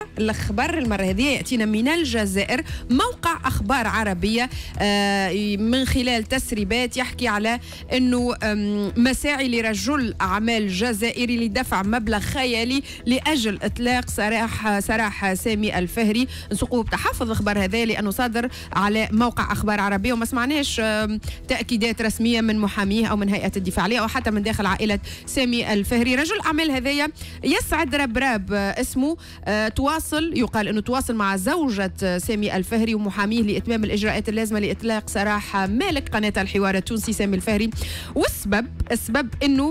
الخبر المرة هذه يأتينا من الجزائر. موقع أخبار عربية من خلال تسريبات يحكي على أنه مساعي لرجل أعمال جزائري لدفع مبلغ خيالي لأجل إطلاق سراح سامي الفهري. نسوقوه بتحفظ الخبر هذا لأنه صادر على موقع أخبار عربية، وما سمعناش تأكيدات رسمية من محاميه أو من هيئة الدفاع عليه أو حتى من داخل عائلة سامي الفهري. رجل أعمال هذايا يسعد ربراب اسمه، يقال أنه تواصل مع زوجة سامي الفهري ومحاميه لإتمام الإجراءات اللازمة لإطلاق سراح مالك قناة الحوار التونسي سامي الفهري. السبب أنه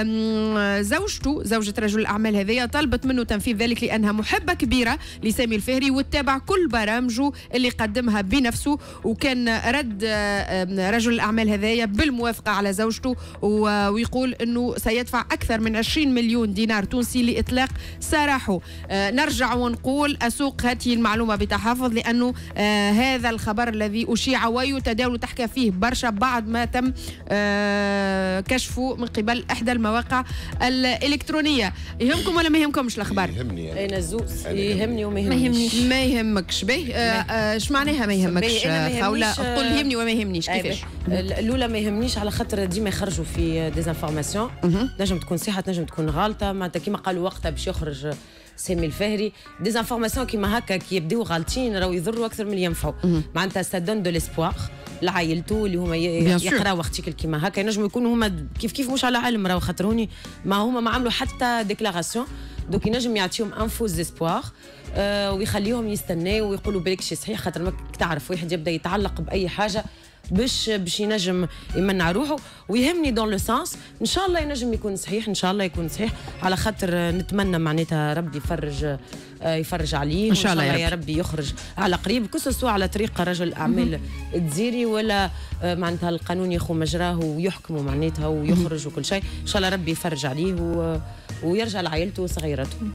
زوجة رجل الأعمال هذايا طلبت منه تنفيذ ذلك لأنها محبة كبيرة لسامي الفهري وتتابع كل برامجه اللي قدمها بنفسه، وكان رد رجل الأعمال هذايا بالموافقة على زوجته، ويقول أنه سيدفع أكثر من 20 مليون دينار تونسي لإطلاق سراحه. نرجع ونقول أسوق هذه المعلومة بتحفظ لأنه هذا الخبر الذي أشيع ويتداول تحكى فيه برشا بعد ما تم كشفه من قبل إحدى المواقع الإلكترونية. يهمكم ولا ما يهمكمش الأخبار؟ يهمني أنا الزوز، يهمني وما يهمنيش. ما يهمكش به اش معناها ما يهمكش خوله؟ قل يهمني وما يهمنيش كيفاش؟ الاولى ما يهمنيش على خاطر ديما يخرجوا في ديزانفورماسيون، نجم تكون صحه نجم تكون غلطه، معناتها كيما قالوا وقتها باش يخرج سامي الفهري ديزانفورماسيون كيما هكا كي يبداو غالطين راهو يضروا اكثر من ينفعوا. معناتها سا دون دو ليسبوار لعائلته اللي هما يقراو ارتيكل كيما هكا، ينجموا يكونوا هما كيف مش على علم راهو خاطر هوني ما هما ما عملوا حتى ديكلاراسيون، دوك ينجم يعطيهم انفوز ديسبوار ويخليهم يستناو ويقولوا بالك شي صحيح، خاطر ما تعرف واحد يبدا يتعلق باي حاجه باش ينجم يمنع روحه. ويهمني دون لو سانس ان شاء الله ينجم يكون صحيح، ان شاء الله يكون صحيح، على خاطر نتمنى معناتها ربي يفرج عليه ان شاء الله يا ربي يخرج على قريب، كسوا على طريق رجل اعمال الجزيري ولا معناتها القانون ياخذ مجراه ويحكموا معناتها ويخرج وكل شيء. ان شاء الله ربي يفرج عليه ويرجع لعائلته وصغيرته.